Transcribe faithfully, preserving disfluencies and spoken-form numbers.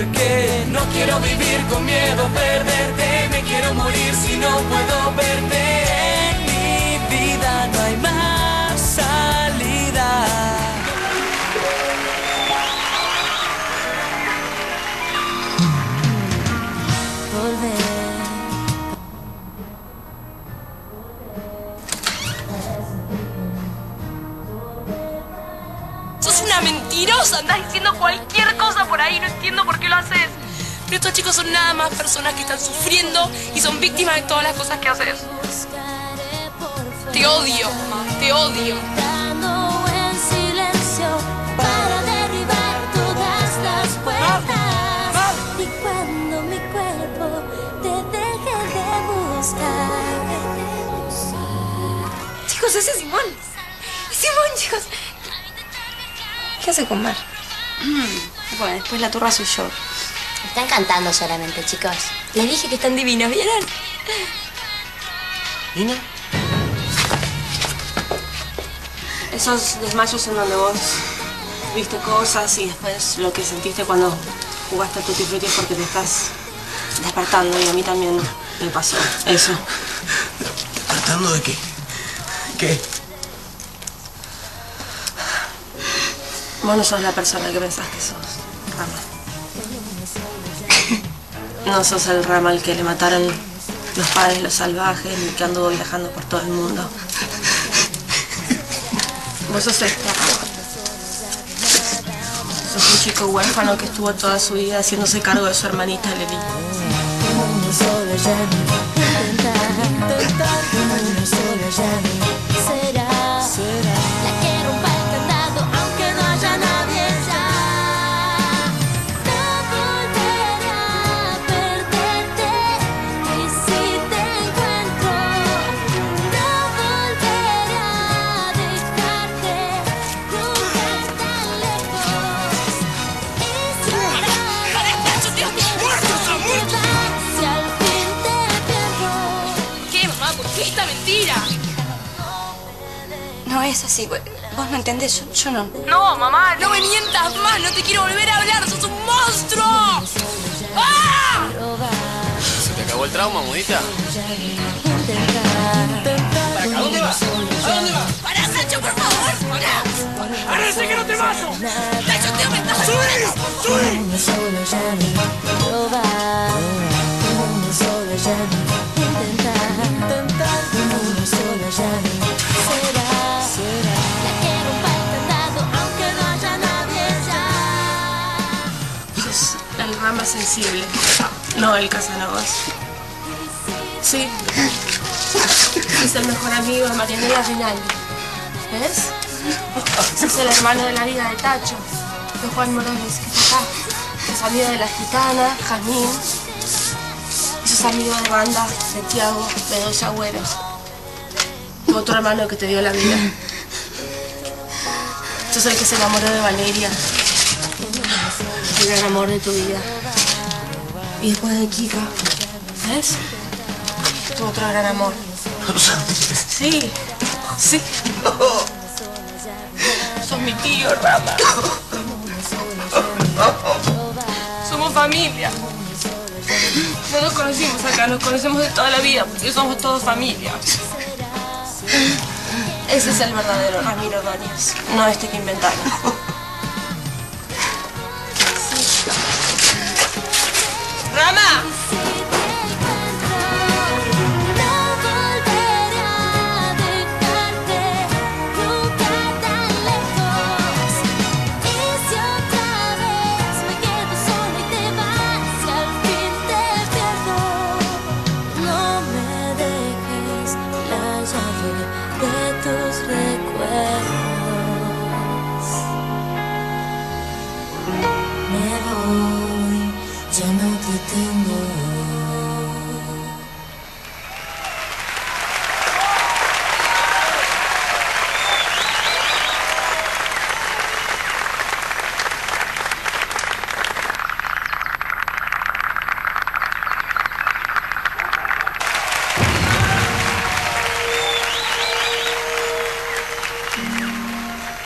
porque no quiero vivir con miedo a perderte. Me quiero morir si no puedo verte. En mi vida no hay más salida. Sos una mentirosa, andás diciendo cualquier cosa por ahí, no entiendo por qué lo haces. Pero estos chicos son nada más personas que están sufriendo y son víctimas de todas las cosas que haces. Te odio, mamá, te odio. Y cuando mi cuerpo te deje de buscar. Chicos, ese es Simón. Es Simón, chicos. ¿Qué hace con Mar? Bueno, después la turra soy yo. Están cantando solamente, chicos. Les dije que están divinos, ¿vieron? ¿Nina? Esos desmayos en donde vos viste cosas y después lo que sentiste cuando jugaste a Tutti Frutti es porque te estás despertando, y a mí también me pasó eso. ¿Despertando de qué? ¿Qué? Vos no sos la persona que pensás que sos, Rama. No sos el Rama al que le mataron los padres, los salvajes, ni que anduvo viajando por todo el mundo. Vos sos este Rama. Sos un chico huérfano que estuvo toda su vida haciéndose cargo de su hermanita Leli. ¡Esta mentira! No es así, güey. Vos no entendés, yo, yo no. No, mamá, no me mientas más, no te quiero volver a hablar, sos un monstruo. ¡Ah! ¿Se te acabó el trauma, mudita? ¿Para acá? ¿A dónde vas? ¿A dónde vas? ¡Pará, Nacho, por favor! ¡Pará! ¡Parece que no te mato! ¡Nacho, te me estás... ¡Subí! ¡Subí! Sos el Rama sensible, no el Casanovas. Sí. Es el mejor amigo de Marianela Rinaldi. ¿Ves? Es el hermano de la vida de Tacho, de Juan Morales, que está acá. Es amigo de las gitanas, Jazmín. Y sos amigo de banda de Tiago, de Dos Agüeros. Tu otro hermano que te dio la vida. Sos el que se enamoró de Valeria. El gran amor de tu vida. Y después de Kika, ¿ves? Tu otro gran amor. Sí, sí. Sos mi tío, Rama. Somos familia. No nos conocimos acá, nos conocemos de toda la vida, porque somos todos familia. Ese es el verdadero Ramiro Ordóñez, no este que inventaron.